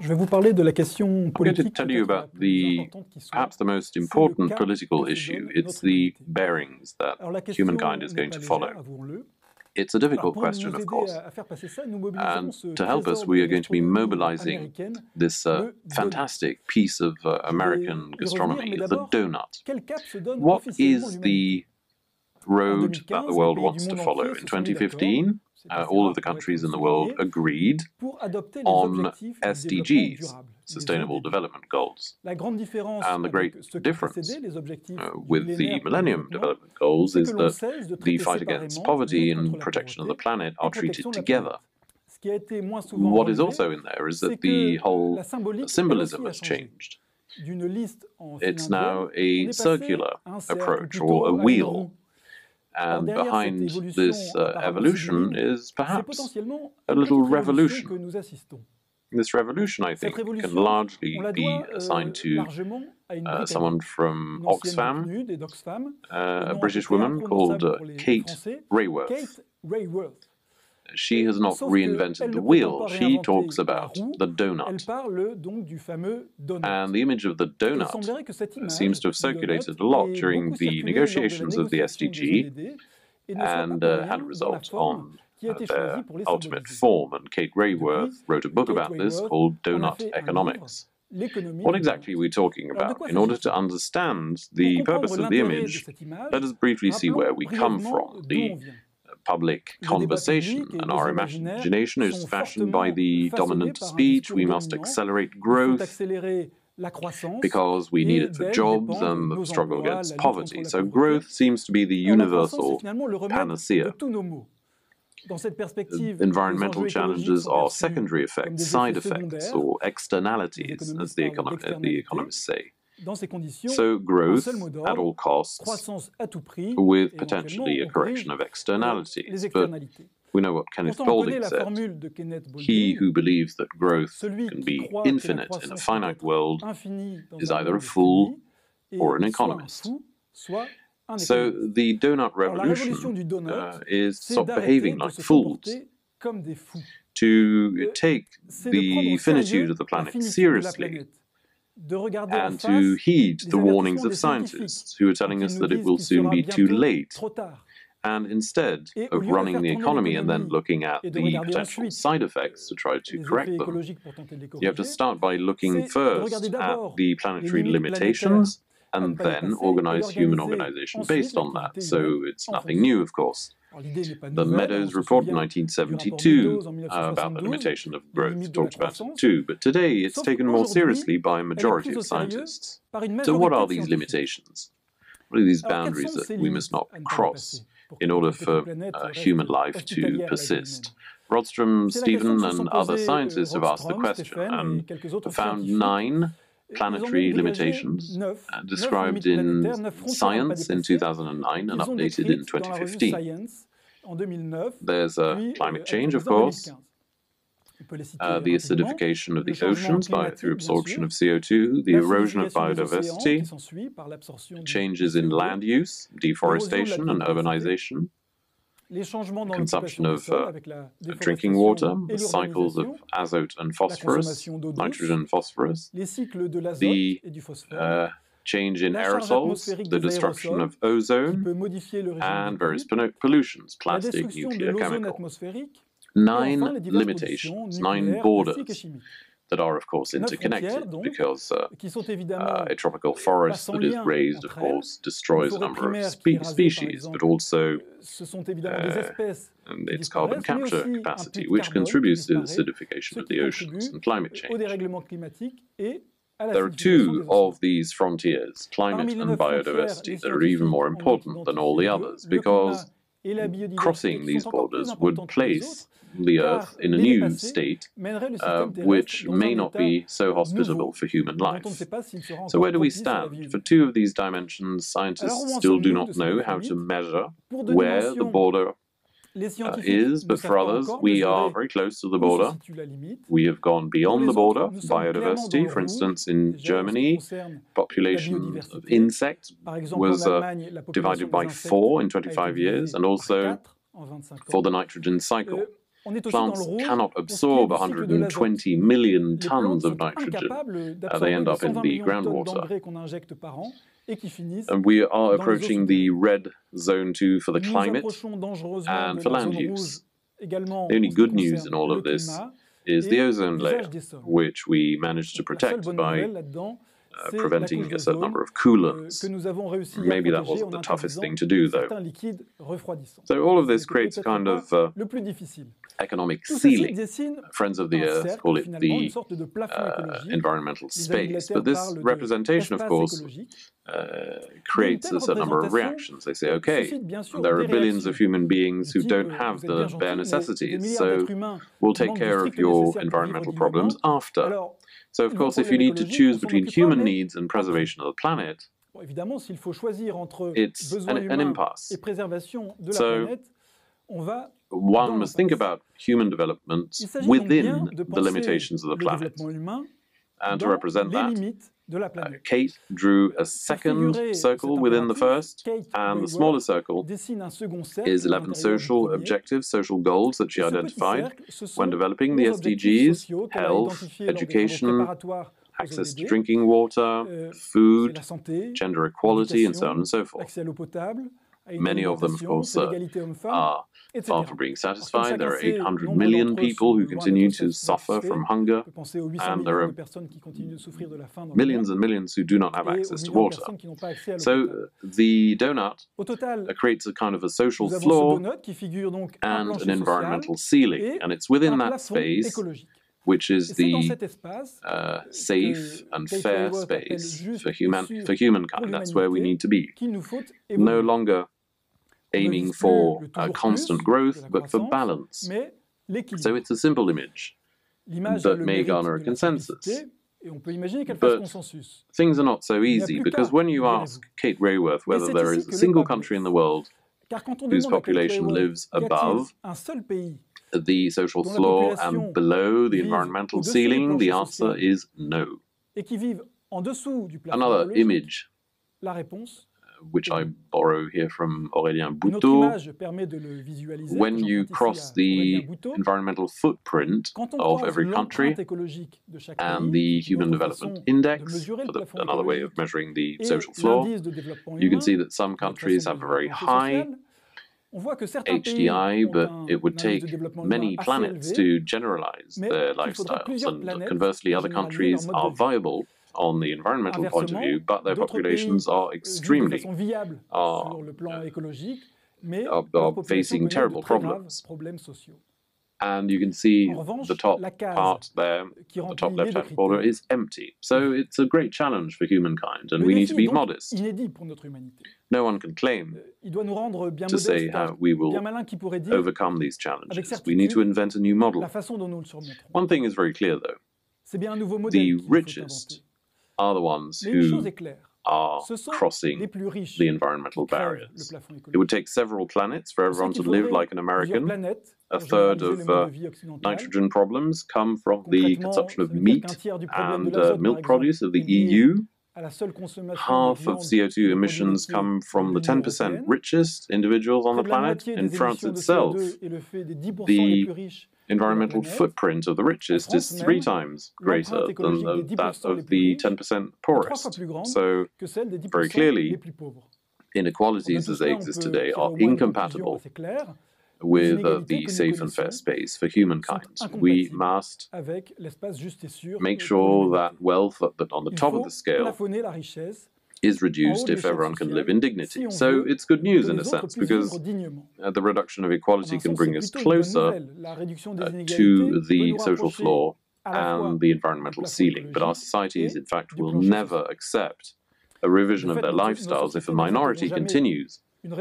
Je vais vous parler de la question I'm going to politique tell you about perhaps the most important political issue. It's the bearings that humankind is going to follow. It's a difficult question, of course. And to help us, we are going to be mobilizing this fantastic piece of American gastronomy, the donut. What is the road that the world wants to follow? In 2015, all of the countries in the world agreed on SDGs, Sustainable Development Goals. And the great difference with the Millennium Development Goals is that the fight against poverty and protection of the planet are treated together. What is also in there is that the whole symbolism has changed. It's now a circular approach, or a wheel. And behind this evolution is perhaps a little revolution. This revolution, I think, can largely be assigned to someone from Oxfam, a British woman called Kate Raworth. She has not reinvented the wheel, she talks about the donut. And the image of the donut seems to have circulated a lot during the negotiations of the SDG and had a result on their ultimate form. And Kate Raworth wrote a book about this called Donut Economics. What exactly are we talking about? In order to understand the purpose of the image, let us briefly see where we come from. The public conversation and our imagination is fashioned by the dominant speech. We must accelerate growth because we need it for jobs and the struggle against poverty. So growth seems to be the universal panacea. Environmental challenges are secondary effects, side effects, or externalities, as the economists say. So growth at all costs, with potentially a correction of externalities. But we know what Kenneth Boulding said. He who believes that growth can be infinite in a finite world is either a fool or an economist. So the donut revolution is stop behaving like fools, to take the finitude of the planet seriously, and to heed the warnings of scientists who are telling us that it will soon be too late. And instead of running the economy and then looking at the potential side effects to try to correct them, you have to start by looking first at the planetary limitations and then organize human organization based on that. So it's nothing new, of course. The Meadows report in 1972 about the limitation of growth talked about it too, but today it's taken more seriously by a majority of scientists. So what are these limitations? What are these boundaries that we must not cross in order for human life to persist? Rodstrom, Stephen, and other scientists have asked the question and found 9 planetary limitations described in Science in 2009 and updated in 2015. There's climate change, of course, the acidification of the oceans through absorption of CO2, the erosion of biodiversity, changes in land use, deforestation and urbanization, consumption of drinking water, the cycles of azote and phosphorus, nitrogen and phosphorus, the change in aerosols, the destruction of ozone, and various pollutions, plastic, nuclear, chemical. 9 limitations, 9 borders that are, of course, interconnected, because a tropical forest that is raised, of course, destroys a number of species, but also its carbon capture capacity, which contributes to the acidification of the oceans and climate change. There are 2 of these frontiers, climate and biodiversity, that are even more important than all the others, because crossing these borders would place the Earth in a new state, which may not be so hospitable for human life. So where do we stand? For 2 of these dimensions, scientists still do not know how to measure where the border is, but for others, we are very close to the border. We have gone beyond the border. Biodiversity, for instance, in Germany, population of insects was divided by 4 in 25 years, and also for the nitrogen cycle. Plants cannot absorb 120 million tons of nitrogen. They end up in the groundwater. And we are approaching the red zone 2 for the climate and for land use. The only good news in all of this is the ozone layer, which we managed to protect by preventing a certain number of coolants. Maybe that wasn't the toughest thing to do, though. So all of this creates a kind of economic ceiling. Friends of the Earth call it the environmental space. But this representation, of course, creates a certain number of reactions. They say, okay, there are billions of human beings who don't have the bare necessities, so we'll take care of your environmental problems after. So, of course, if you need to choose between human needs and preservation of the planet, it's an impasse. So, one must think about human development within the limitations of the planet. And to represent that, Kate drew a second circle within the first, and the smaller circle is 11 social objectives, social goals that she identified when developing the SDGs: health, education, access to drinking water, food, gender equality, and so on and so forth. Many of them, of course, are far from being satisfied. There are 800 million people who continue to suffer from hunger, and there are millions and millions who do not have access to water. So the donut creates a kind of a social floor and an environmental ceiling, and it's within that space, which is the safe and fair space for humankind. That's where we need to be. No longer aiming for constant growth, but for balance. So it's a simple image that may garner a consensus. But things are not so easy, because when you ask Kate Raworth whether there is a single country in the world whose population lives above the social floor and below the environmental ceiling, the answer is no. Another image, which I borrow here from Aurélien Bouteau, when you cross the environmental footprint of every country and the Human Development Index, another way of measuring the social floor, you can see that some countries have a very high HDI, but it would take many planets to generalize their lifestyles, and conversely other countries are viable on the environmental point of view, but their populations are extremely facing terrible problems. And you can see the top part there, the top left-hand corner, is empty. So it's a great challenge for humankind, and we need to be modest. No one can claim to say how we will overcome these challenges. We need to invent a new model. One thing is very clear, though. The richest are the ones who are crossing the environmental barriers. It would take several planets for everyone to live like an American. A third of nitrogen problems come from the consumption of meat and milk produce of the EU. Half of CO2 emissions come from the 10% richest individuals on the planet. In France itself, the environmental footprint of the richest is 3 times greater than that of the 10% poorest. So, very clearly, inequalities as they exist today are incompatible with the safe and fair space for humankind. We must make sure that wealth on the top of the scale is reduced if everyone can live in dignity. So it's good news in a sense, because the reduction of equality can bring us closer to the social floor and the environmental ceiling. But our societies, in fact, will never accept a revision of their lifestyles if a minority continues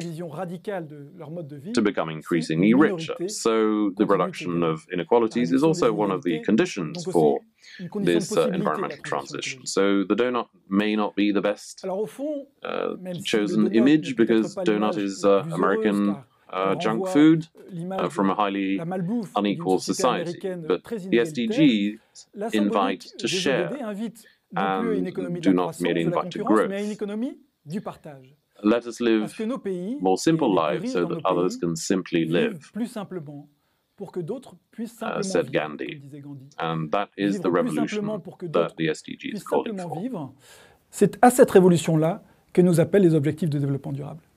to become increasingly richer. So the reduction of inequalities is also one of the conditions for this environmental transition. So the donut may not be the best chosen image, because donut is American junk food from a highly unequal society. But the SDGs invite to share and do not merely invite to growth. Let us live more simple lives so that others can simply live said Gandhi. And that is the revolution that the SDGs is calling for. C'est à cette révolution-là que nous appellent les objectifs de développement durable.